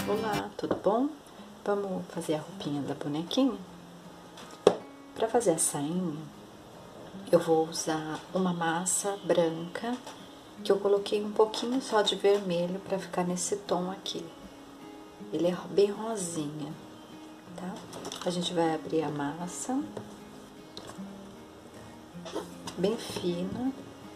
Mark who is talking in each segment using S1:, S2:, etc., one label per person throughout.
S1: Olá, tudo bom? Vamos fazer a roupinha da bonequinha? Para fazer a sainha, eu vou usar uma massa branca que eu coloquei um pouquinho só de vermelho para ficar nesse tom aqui. Ele é bem rosinha, tá? A gente vai abrir a massa, bem fina.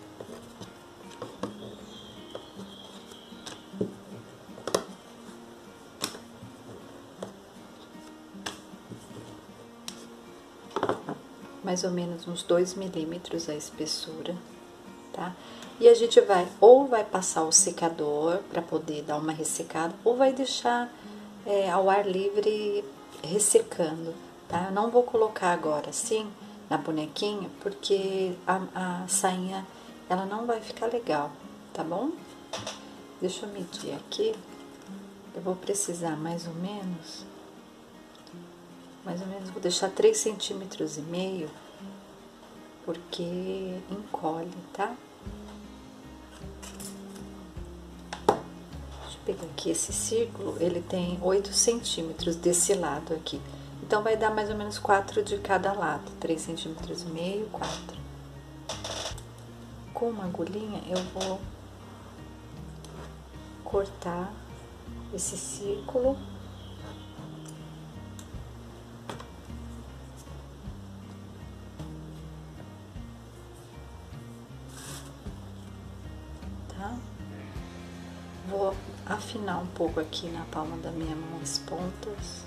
S1: Mais ou menos uns 2 milímetros a espessura, tá? E a gente vai passar o secador para poder dar uma ressecada, ou vai deixar ao ar livre ressecando, tá? Eu não vou colocar agora assim na bonequinha, porque a sainha ela não vai ficar legal, tá bom? Deixa eu medir aqui, eu vou precisar mais ou menos, vou deixar 3,5 centímetros, porque encolhe, tá? Deixa eu pegar aqui esse círculo, ele tem 8 centímetros desse lado aqui. Então, vai dar mais ou menos 4 de cada lado, 3,5 centímetros, 4. Com uma agulhinha, eu vou cortar esse círculo. Tá? Vou afinar um pouco aqui na palma da minha mão as pontas.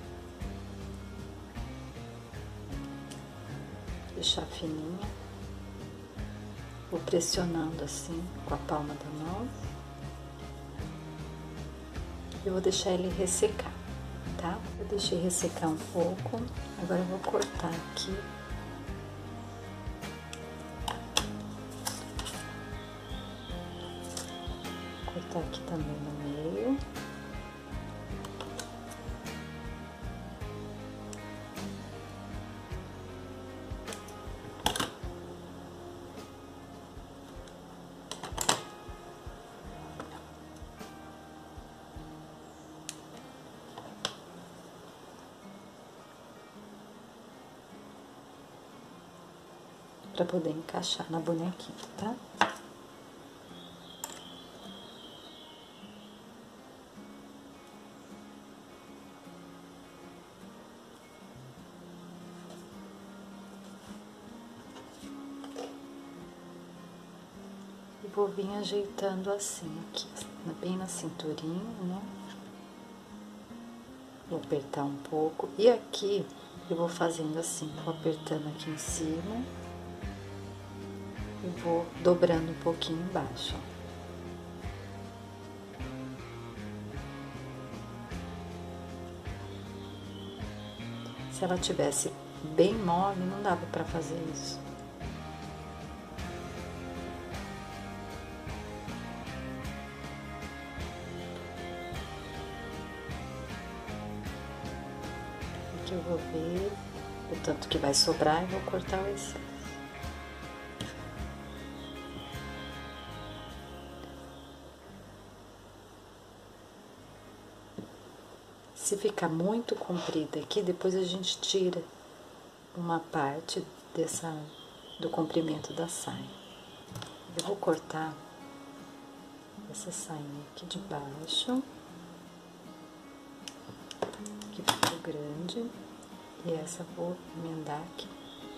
S1: Deixar fininha. Vou pressionando assim com a palma da mão. Eu vou deixar ele ressecar, tá? Eu deixei ressecar um pouco. Agora eu vou cortar aqui. Cortar aqui também no meio. Para poder encaixar na bonequinha, tá? E vou vir ajeitando assim aqui, bem na cinturinha, né? Vou apertar um pouco. E aqui eu vou fazendo assim, vou apertando aqui em cima. E vou dobrando um pouquinho embaixo, ó. Se ela tivesse bem mole, não dava pra fazer isso. Aqui eu vou ver o tanto que vai sobrar e vou cortar o excesso. Se ficar muito comprida aqui, depois a gente tira uma parte do comprimento da saia. Eu vou cortar essa sainha aqui de baixo, que ficou grande, e essa vou emendar aqui.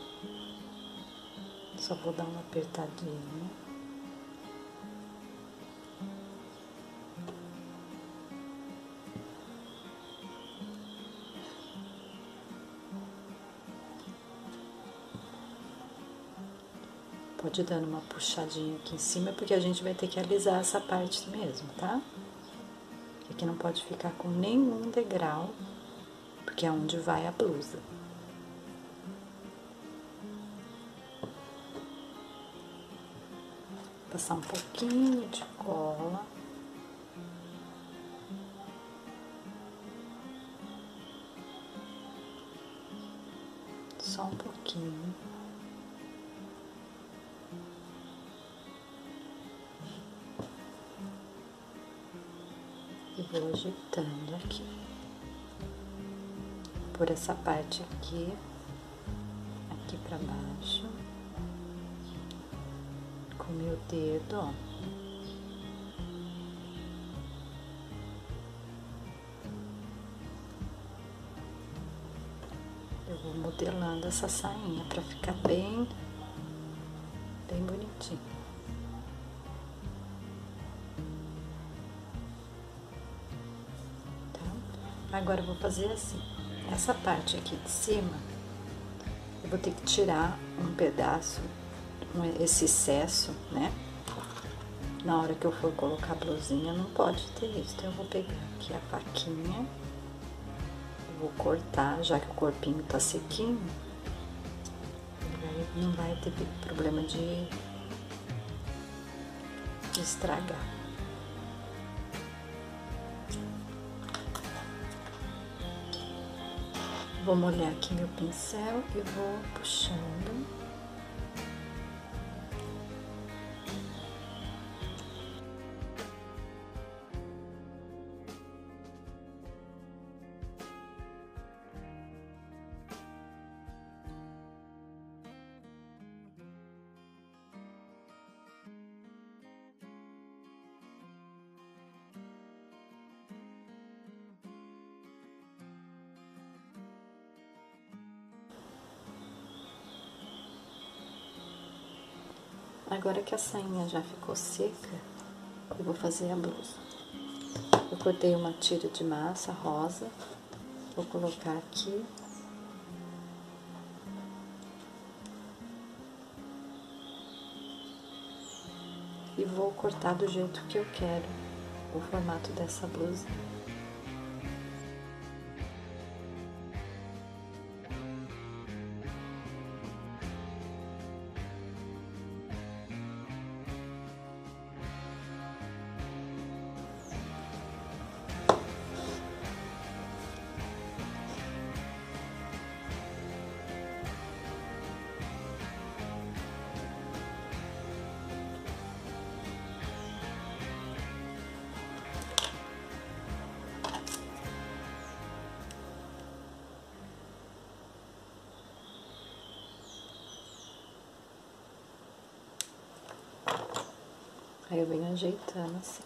S1: Só vou dar uma apertadinha. Pode ir dando uma puxadinha aqui em cima, porque a gente vai ter que alisar essa parte mesmo, tá? Aqui não pode ficar com nenhum degrau, porque é onde vai a blusa. Passar um pouquinho de cola. Só um pouquinho. E vou ajeitando aqui. Por essa parte aqui, aqui pra baixo. Com o meu dedo, ó. Eu vou modelando essa sainha pra ficar bem bonitinho. Tá? Agora eu vou fazer assim. Essa parte aqui de cima, eu vou ter que tirar um pedaço, esse excesso, né? Na hora que eu for colocar a blusinha, não pode ter isso. Então, eu vou pegar aqui a faquinha, vou cortar, já que o corpinho tá sequinho, não vai ter problema de estragar. Vou molhar aqui meu pincel e vou puxando. Agora que a sainha já ficou seca, eu vou fazer a blusa. Eu cortei uma tira de massa rosa, vou colocar aqui. E vou cortar do jeito que eu quero o formato dessa blusa. Aí eu venho ajeitando assim.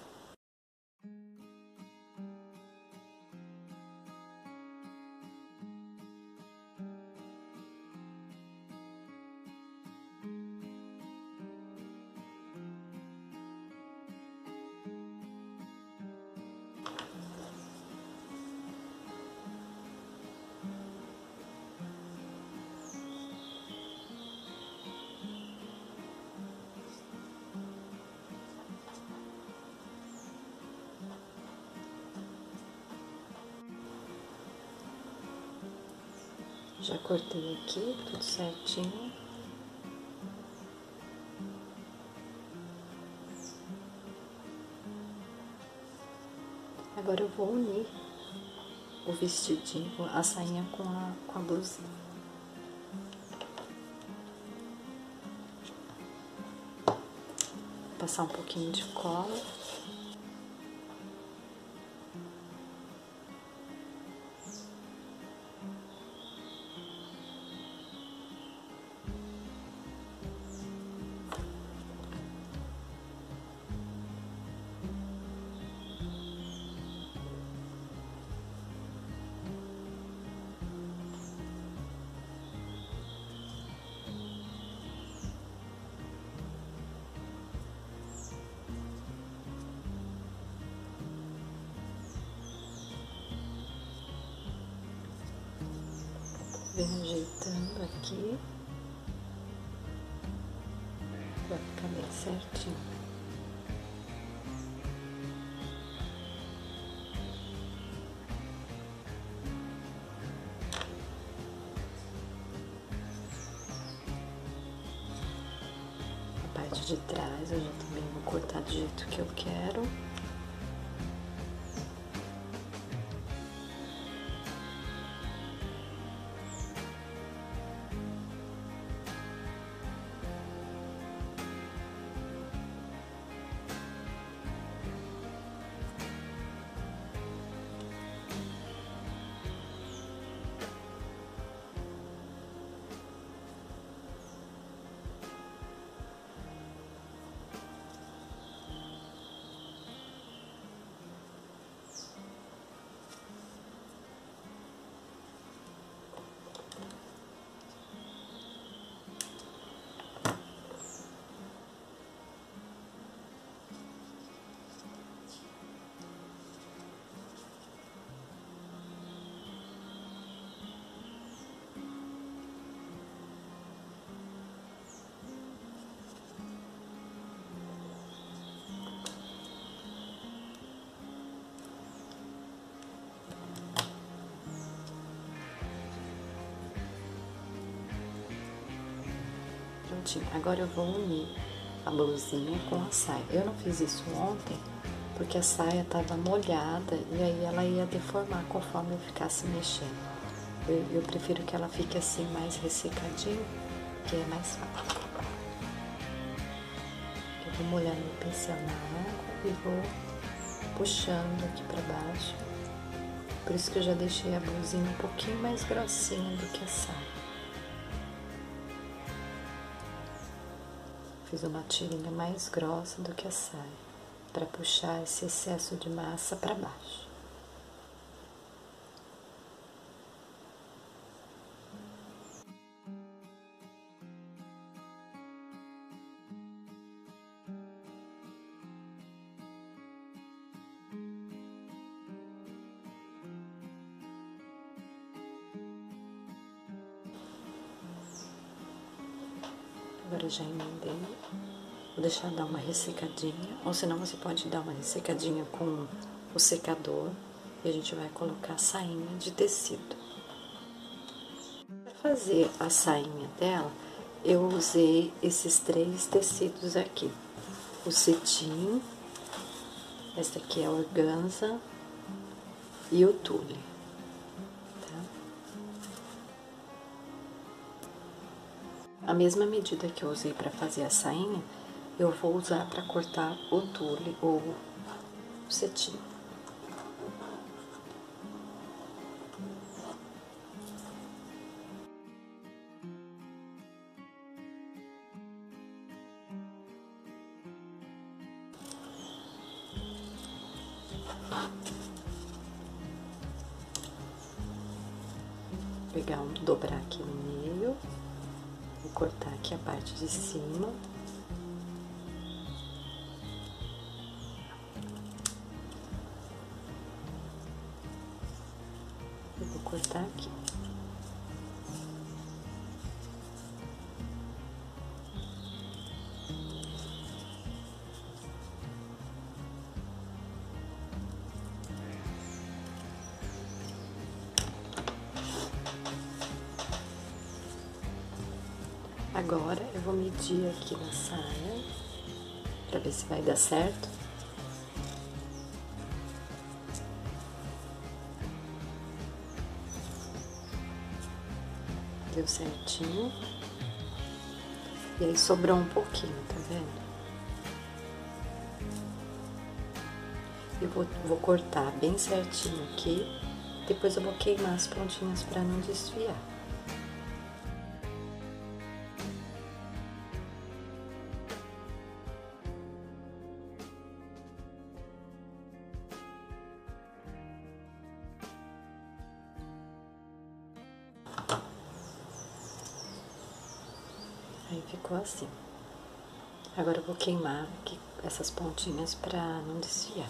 S1: Já cortei aqui, tudo certinho. Agora eu vou unir o vestidinho, a sainha com a blusinha. Passar um pouquinho de cola. Venho ajeitando aqui, vai ficar bem certinho. A parte de trás eu já também vou cortar do jeito que eu quero. pontinha. Agora eu vou unir a blusinha com a saia. Eu não fiz isso ontem, porque a saia tava molhada e aí ela ia deformar conforme eu ficasse mexendo. Eu prefiro que ela fique assim mais ressecadinha, que é mais fácil. Eu vou molhar meu pincel na água e vou puxando aqui pra baixo. Por isso que eu já deixei a blusinha um pouquinho mais grossinha do que a saia. Fiz uma tirinha mais grossa do que a saia, para puxar esse excesso de massa para baixo. Agora já emendei, vou deixar dar uma ressecadinha, ou senão você pode dar uma ressecadinha com o secador e a gente vai colocar a sainha de tecido. Para fazer a sainha dela, eu usei esses 3 tecidos aqui, o cetim, esse aqui é a organza e o tule. A mesma medida que eu usei para fazer a sainha, eu vou usar para cortar o tule ou o cetim. Vou pegar dobrar aqui no meio. Vou cortar aqui a parte de cima. Eu vou cortar aqui. Agora eu vou medir aqui na saia, pra ver se vai dar certo. Deu certinho. E aí sobrou um pouquinho, tá vendo? Eu vou cortar bem certinho aqui, depois eu vou queimar as pontinhas pra não desfiar. Aí ficou assim. Agora eu vou queimar aqui essas pontinhas pra não desfiar.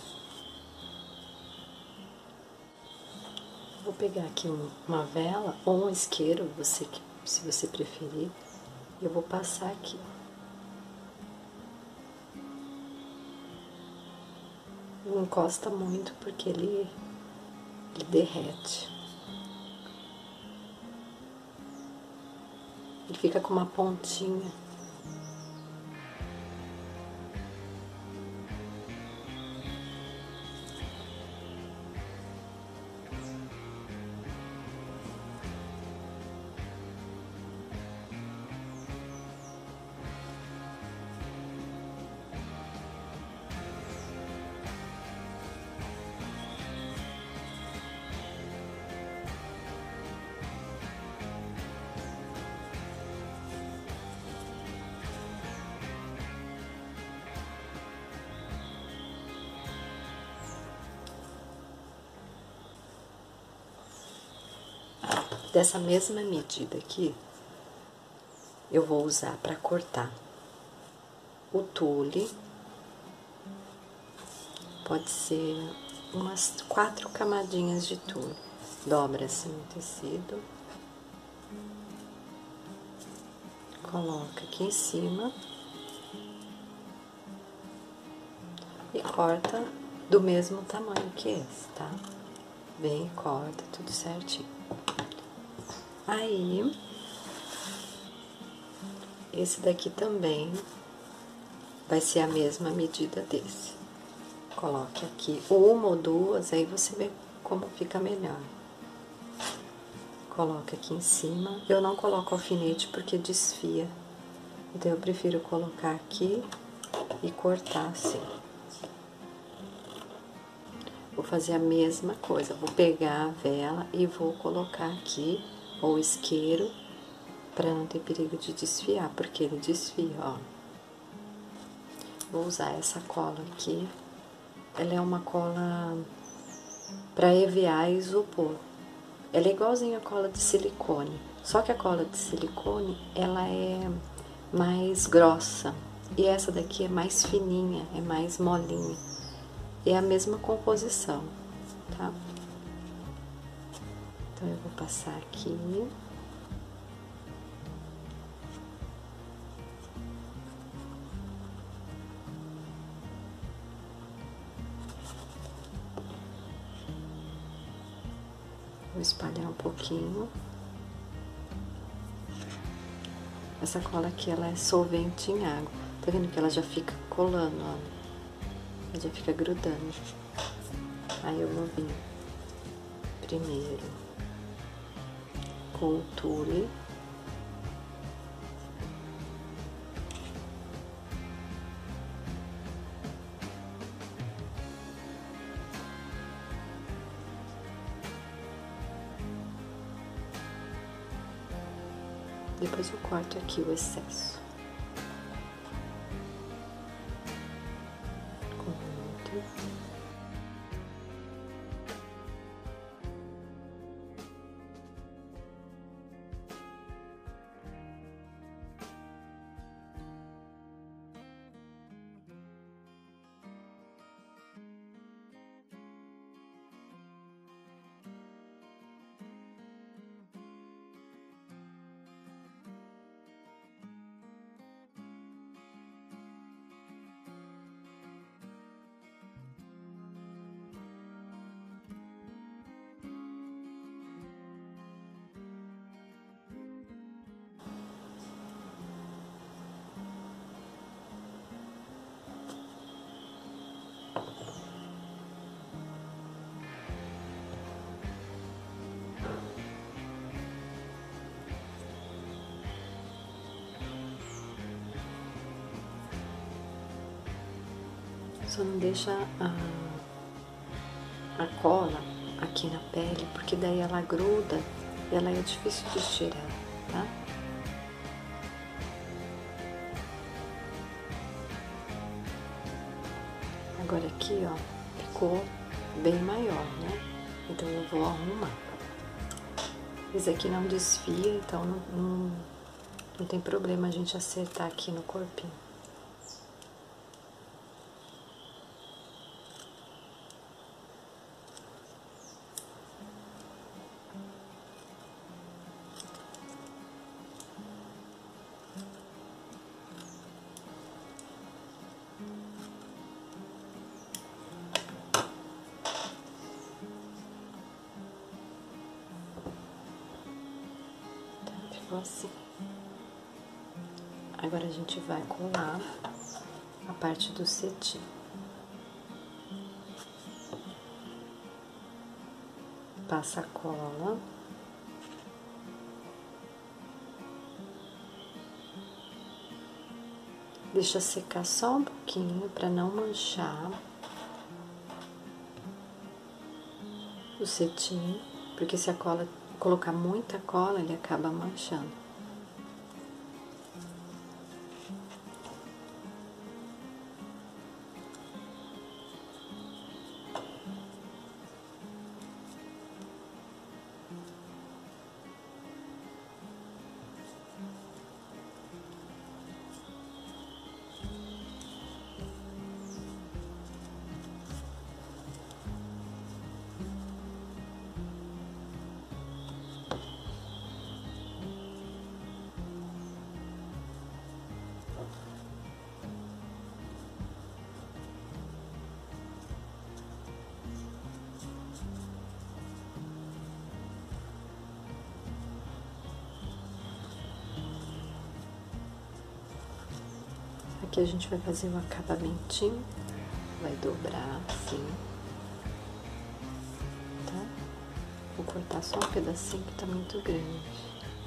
S1: Vou pegar aqui uma vela ou um isqueiro, se você preferir, e eu vou passar aqui. Não encosta muito porque ele derrete. Ele fica com uma pontinha. Dessa mesma medida aqui, eu vou usar para cortar o tule. Pode ser umas 4 camadinhas de tule. Dobra assim o tecido. Coloca aqui em cima. E corta do mesmo tamanho que esse, tá? Vem e corta tudo certinho. Aí, Esse daqui também vai ser a mesma medida desse. Coloque aqui uma ou duas, aí você vê como fica melhor. Coloque aqui em cima. Eu não coloco alfinete porque desfia. Então, eu prefiro colocar aqui e cortar assim. Vou fazer a mesma coisa. Vou pegar a vela e vou colocar aqui, ou isqueiro, para não ter perigo de desfiar, porque ele desfia, ó. Vou usar essa cola aqui. Ela é uma cola para EVA e isopor. Ela é igualzinha a cola de silicone, só que a cola de silicone, ela é mais grossa, e essa daqui é mais fininha, é mais molinha. É a mesma composição, tá? Então, eu vou passar aqui. Vou espalhar um pouquinho. Essa cola aqui, ela é solvente em água. Tá vendo que ela já fica colando, ó? Ela já fica grudando. Aí eu vou vir primeiro com o tule. Depois eu corto aqui o excesso. Com outro. Só não deixa a cola aqui na pele, porque daí ela gruda e ela é difícil de tirar, tá? Agora aqui, ó, ficou bem maior, né? Então eu vou arrumar. Esse aqui não desfia, então não tem problema a gente acertar aqui no corpinho. Assim. Agora a gente vai colar a parte do cetim. Passa a cola. Deixa secar só um pouquinho para não manchar o cetim, porque se a cola colocar muita cola, ele acaba manchando. Aqui a gente vai fazer um acabamentinho, vai dobrar assim, tá? Vou cortar só um pedacinho que tá muito grande.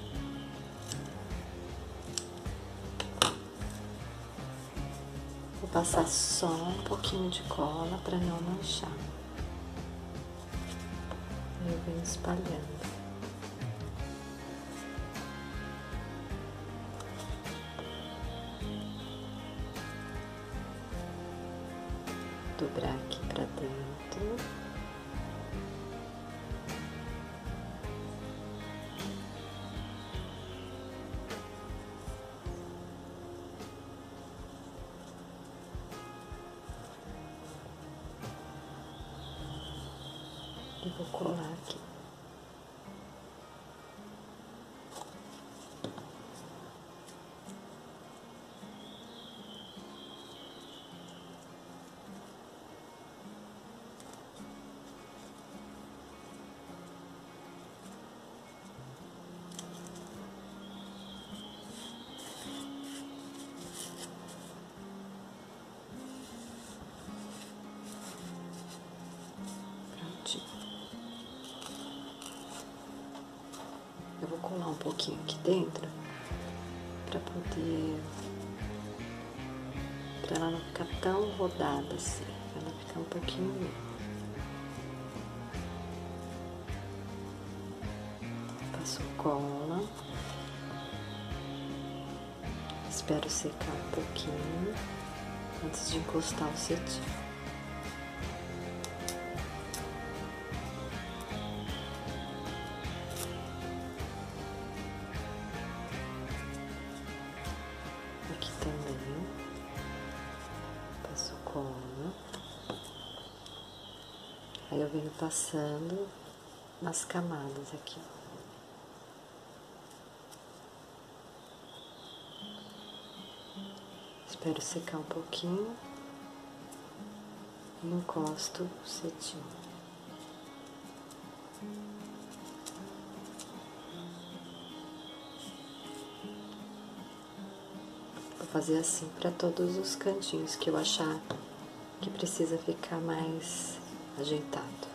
S1: Vou passar só um pouquinho de cola para não manchar. Aí eu venho espalhando. Dobrar aqui para dentro. E vou colar aqui. Eu vou colar um pouquinho aqui dentro para poder, para ela não ficar tão rodada assim, pra ela ficar um pouquinho. Passo cola, espero secar um pouquinho antes de encostar o cetim. Aqui também, passo cola, aí eu venho passando nas camadas aqui. Espero secar um pouquinho e encosto o cetim. Vou fazer assim para todos os cantinhos que eu achar que precisa ficar mais ajeitado.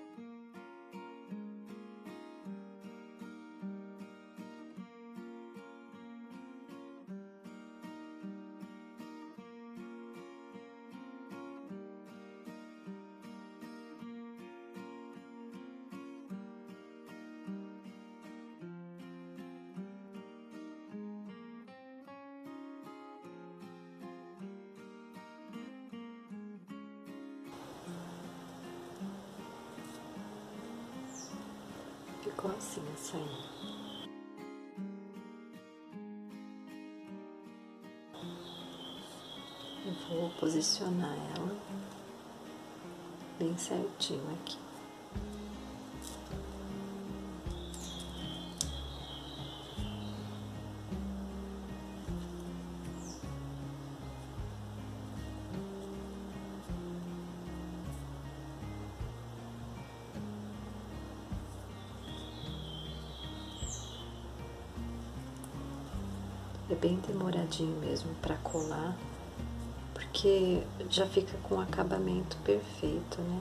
S1: Ficou assim a sainha. Eu vou posicionar ela bem certinho aqui. É bem demoradinho mesmo para colar, porque já fica com o acabamento perfeito, né?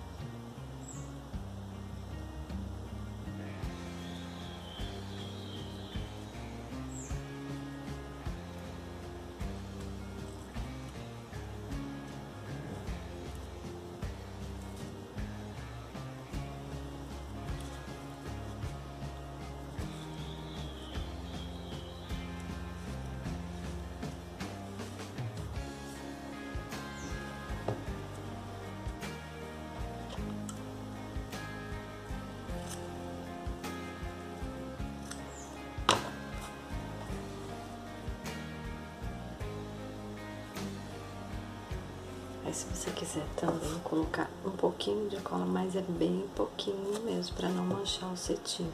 S1: Aí, se você quiser também colocar um pouquinho de cola, mas é bem pouquinho mesmo, para não manchar o cetim.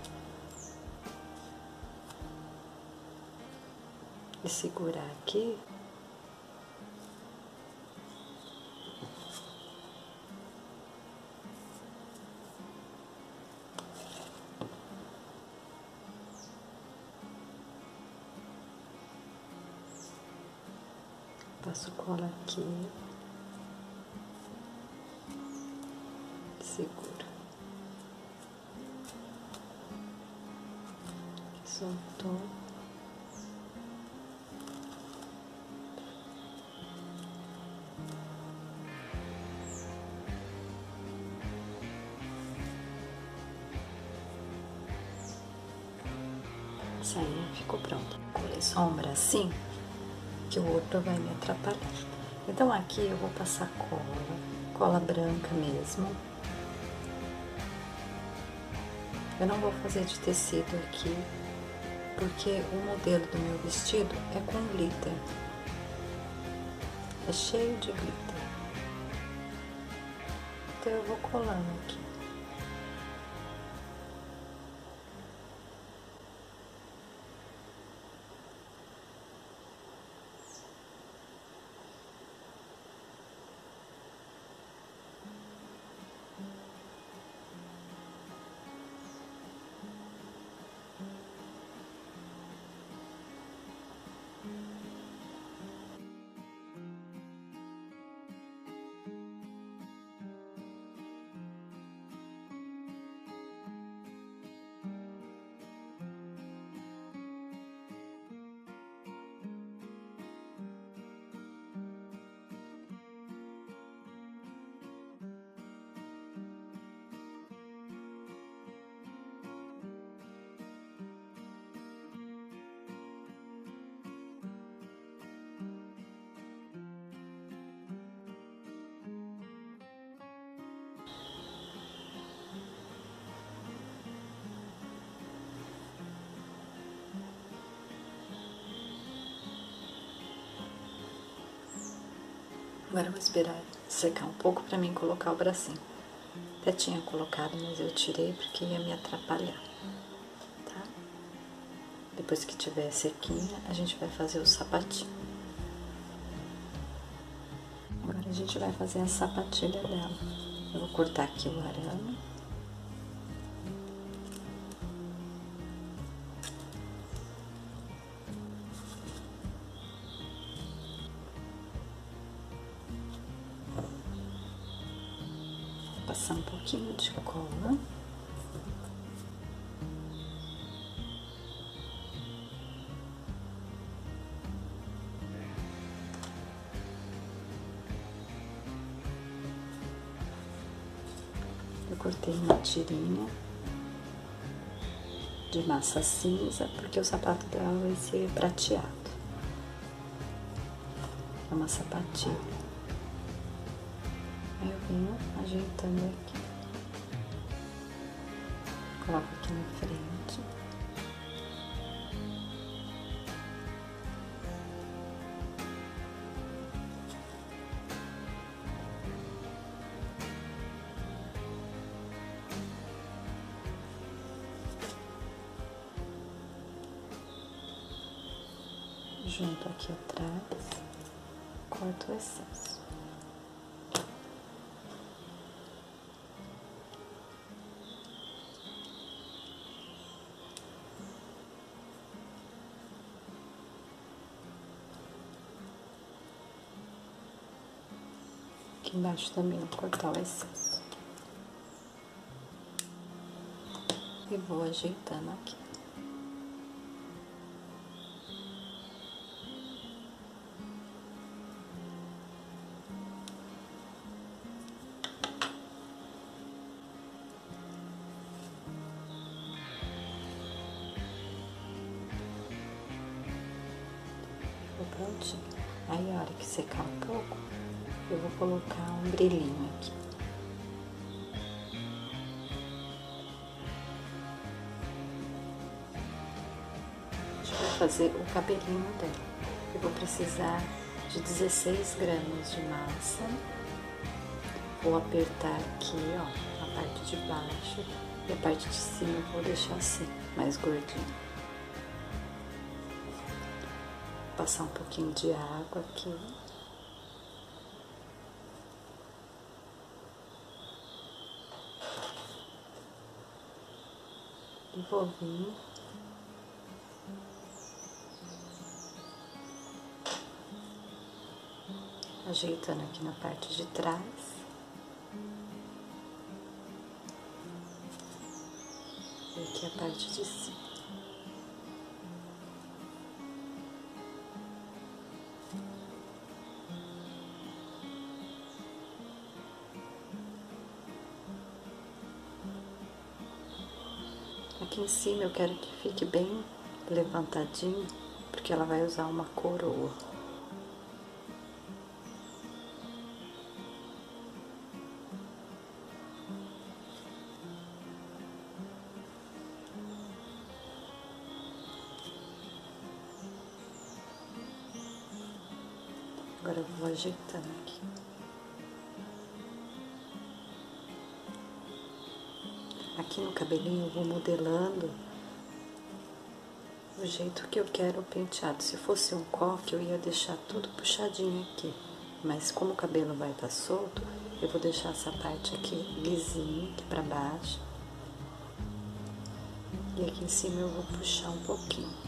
S1: E segurar aqui. Passo cola aqui. Segura. Soltou. Isso aí ficou pronto. Colei sombra assim, que o outro vai me atrapalhar. Então aqui eu vou passar cola branca mesmo. Eu não vou fazer de tecido aqui, porque o modelo do meu vestido é com glitter. É cheio de glitter. Então eu vou colando aqui. Agora eu vou esperar secar um pouco pra mim colocar o bracinho. Até tinha colocado, mas eu tirei porque ia me atrapalhar, tá? Depois que tiver sequinha, a gente vai fazer o sapatinho. Agora a gente vai fazer a sapatilha dela. Eu vou cortar aqui o arame. Passar um pouquinho de cola. Eu cortei uma tirinha de massa cinza, porque o sapato dela vai ser prateado. É uma sapatilha. Aí eu venho ajeitando aqui. Coloco aqui na frente. Junto aqui atrás, corto o excesso. Aqui embaixo também vou cortar o excesso. E vou ajeitando aqui. Prontinho. Aí, a hora que secar um pouco, eu vou colocar um brilhinho aqui. A gente vai fazer o cabelinho dela. Eu vou precisar de 16 gramas de massa. Vou apertar aqui, ó, a parte de baixo, e a parte de cima eu vou deixar assim, mais gordinho. Passar um pouquinho de água aqui. E vou vir ajeitando aqui na parte de trás. E aqui a parte de cima. Aqui em cima eu quero que fique bem levantadinho, porque ela vai usar uma coroa. Agora eu vou ajeitando aqui. Aqui no cabelinho eu vou modelando o jeito que eu quero o penteado. Se fosse um coque, eu ia deixar tudo puxadinho aqui. Mas como o cabelo vai estar solto, eu vou deixar essa parte aqui lisinha, aqui pra baixo. E aqui em cima eu vou puxar um pouquinho.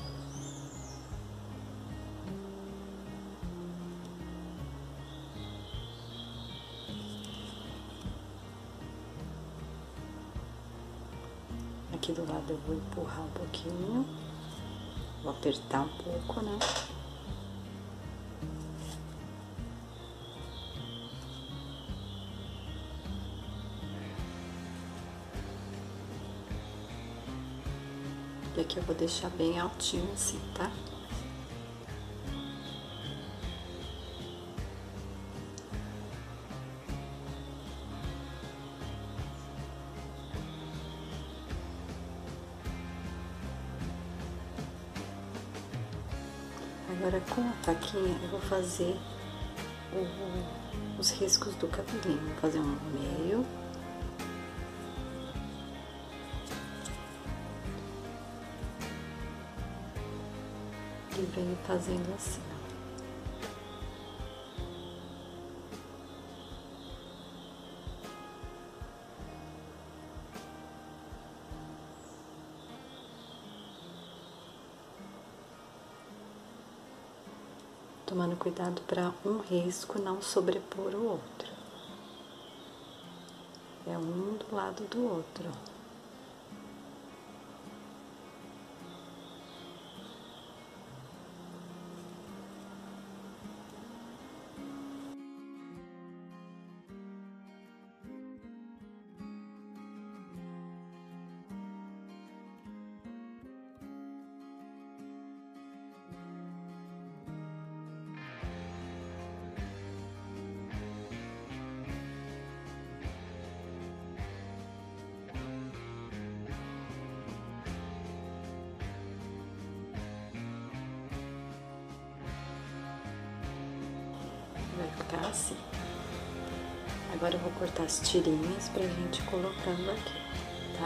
S1: Aqui do lado eu vou empurrar um pouquinho, vou apertar um pouco, né? E aqui eu vou deixar bem altinho assim, tá? Agora com a faquinha eu vou fazer os riscos do cabelinho. Vou fazer um no meio. E venho fazendo assim, ó. Tomando cuidado para um risco não sobrepor o outro. É um do lado do outro. Vai ficar assim. Agora eu vou cortar as tirinhas pra gente ir colocando aqui, tá?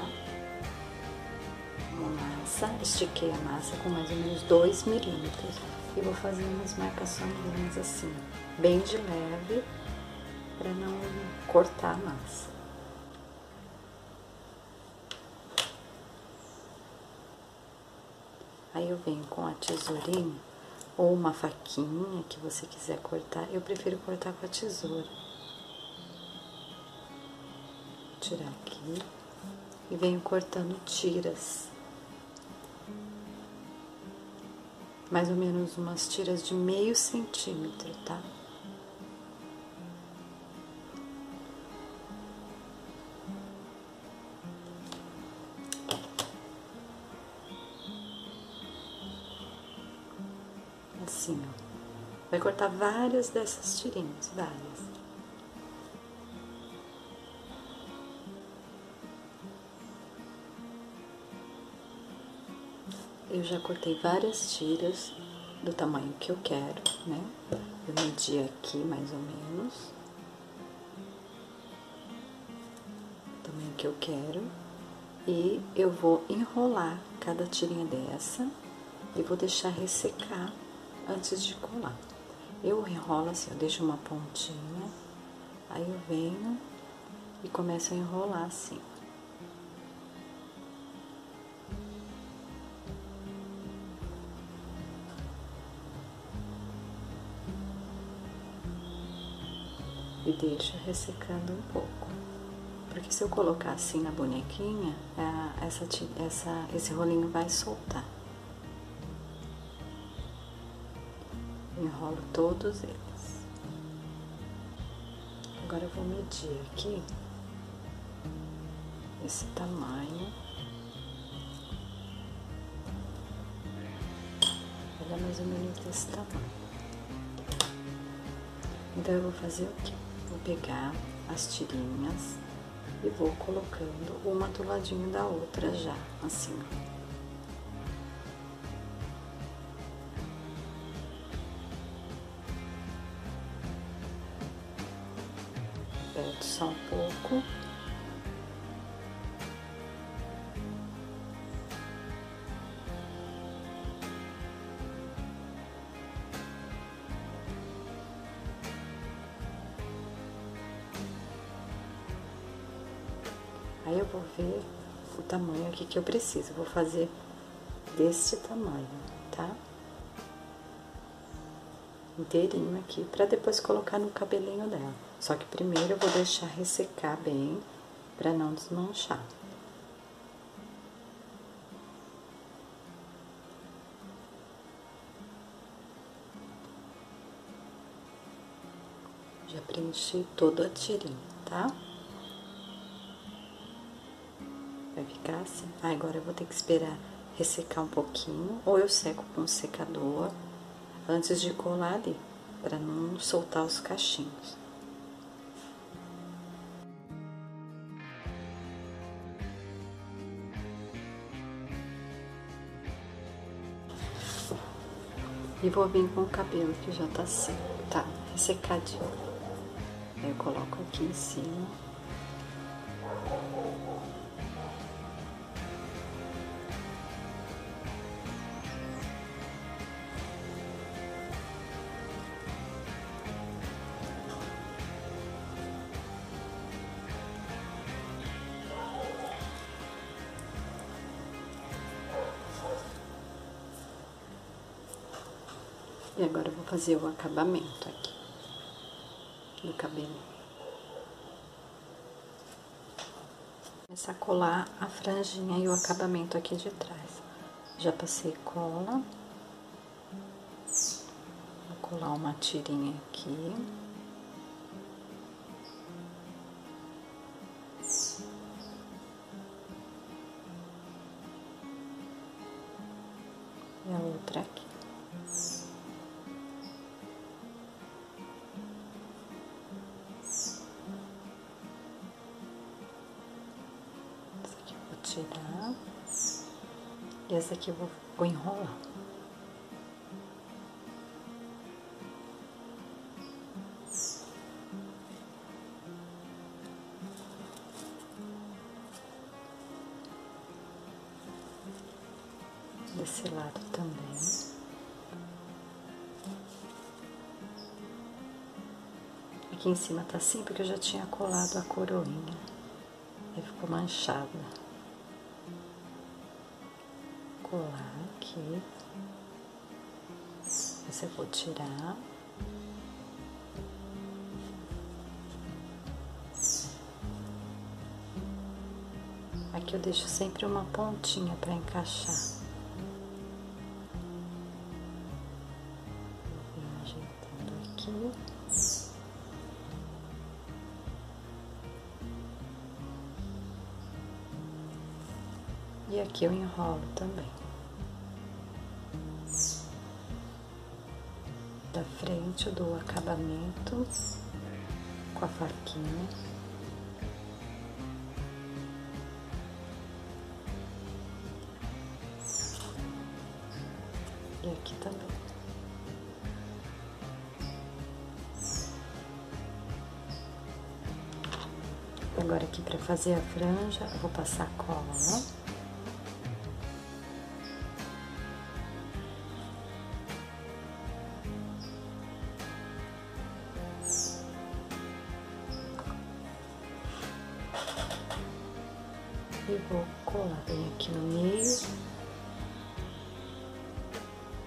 S1: Uma massa, estiquei a massa com mais ou menos 2 milímetros e vou fazer umas marcações assim, bem de leve, pra não cortar a massa. Aí eu venho com a tesourinha ou uma faquinha que você quiser cortar. Eu prefiro cortar com a tesoura. Tirar aqui e venho cortando tiras. Mais ou menos umas tiras de meio centímetro, tá? Assim, ó. Vai cortar várias dessas tirinhas, várias. Eu já cortei várias tiras do tamanho que eu quero, né? Eu medi aqui mais ou menos o tamanho que eu quero. E eu vou enrolar cada tirinha dessa e vou deixar ressecar antes de colar. Eu enrolo assim, eu deixo uma pontinha, aí eu venho e começo a enrolar assim. e deixo ressecando um pouco. Porque se eu colocar assim na bonequinha, esse rolinho vai soltar. Enrolo todos eles. Agora eu vou medir aqui esse tamanho. Olha mais ou menos desse tamanho. Então eu vou fazer o quê? Vou pegar as tirinhas e vou colocando uma do ladinho da outra já, assim, ó. Aperto só um pouco. Aí eu vou ver o tamanho aqui que eu preciso. Vou fazer desse tamanho, tá? Inteirinho aqui, pra depois colocar no cabelinho dela. Só que primeiro eu vou deixar ressecar bem, pra não desmanchar. Já preenchi toda a tirinha, tá? Vai ficar assim. Ah, agora eu vou ter que esperar ressecar um pouquinho, ou eu seco com o secador antes de colar ali, pra não soltar os cachinhos. E vou vir com o cabelo que já tá seco, tá ressecadinho. Aí eu coloco aqui em cima. E agora eu vou fazer o acabamento aqui do cabelo. Começar a colar a franjinha e o acabamento aqui de trás. Já passei cola. Vou colar uma tirinha aqui. E a outra aqui. Tirar. E essa aqui eu vou enrolar. Desse lado também. Aqui em cima tá assim porque eu já tinha colado a coroinha. Aí ficou manchada. Colar aqui. Essa eu vou tirar. Aqui eu deixo sempre uma pontinha para encaixar. Vou ajeitando aqui. E aqui eu enrolo também. Da frente eu dou o acabamento com a faquinha. E aqui também. Agora aqui para fazer a franja, eu vou passar cola. E vou colar bem aqui no meio.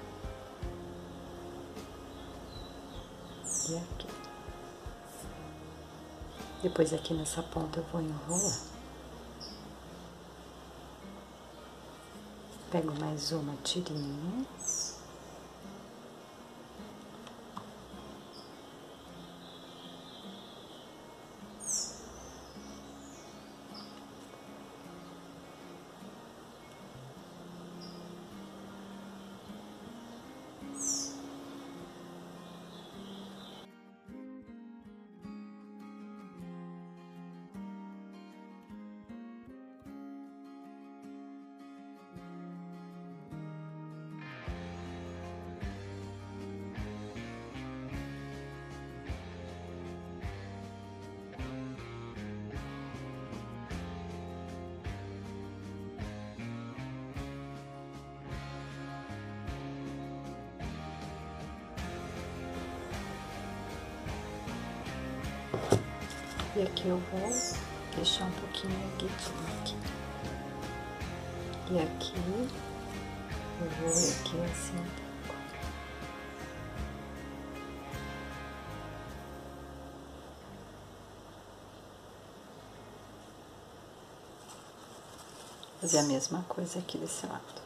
S1: E aqui. Depois aqui nessa ponta eu vou enrolar. Pego mais uma tirinha. E aqui eu vou deixar um pouquinho erguidinho aqui. E aqui eu vou aqui assim um pouco. Fazer a mesma coisa aqui desse lado.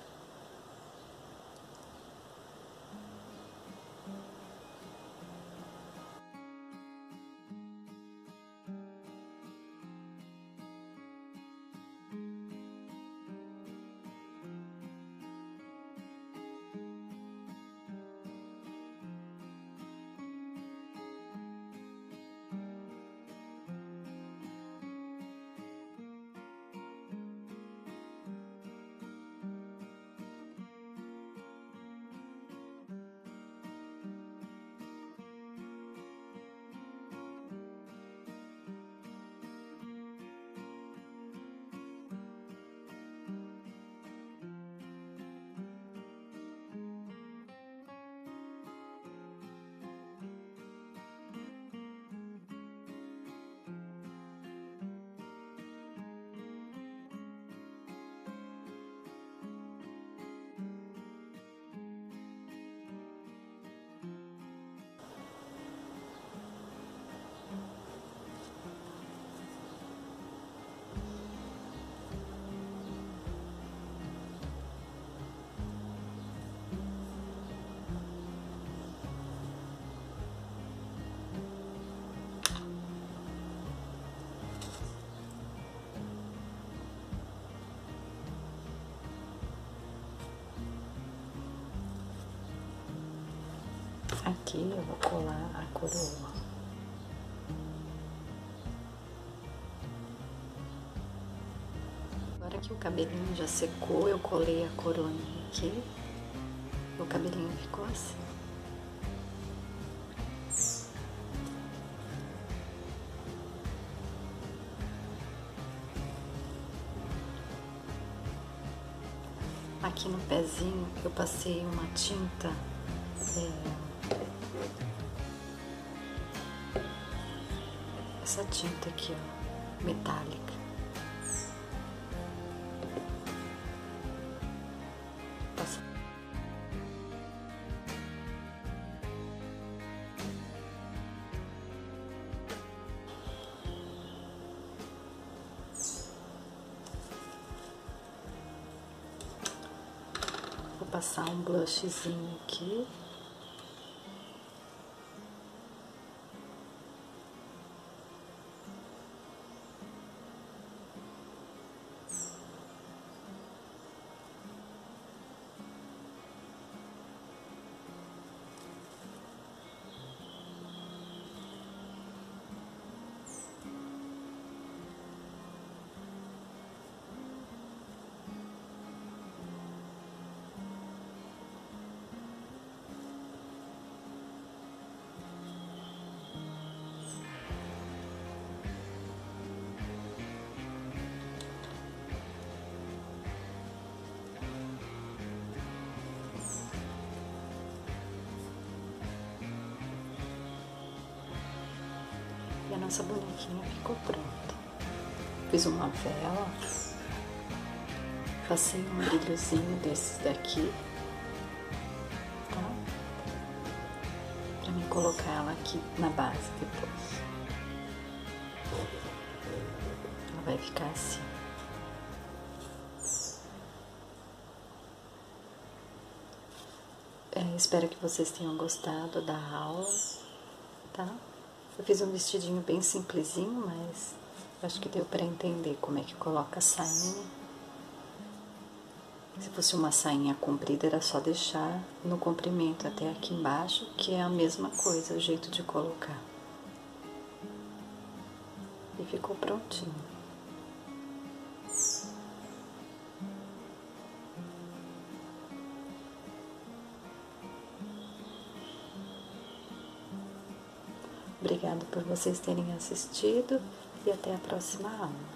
S1: Aqui eu vou colar a coroa. Agora que o cabelinho já secou, eu colei a coroinha aqui. O cabelinho ficou assim. Aqui no pezinho eu passei uma tinta essa tinta aqui, ó, metálica. Passa. Vou passar um blushzinho aqui. E a nossa bonequinha ficou pronta. Fiz uma vela, passei um brilhozinho desses daqui, tá? Pra mim colocar ela aqui na base depois. vai ficar assim. Espero que vocês tenham gostado da aula, tá? Eu fiz um vestidinho bem simplesinho, mas acho que deu pra entender como é que coloca a sainha. Se fosse uma sainha comprida, era só deixar no comprimento até aqui embaixo, que é a mesma coisa, o jeito de colocar. E ficou prontinho. Obrigada por vocês terem assistido e até a próxima aula.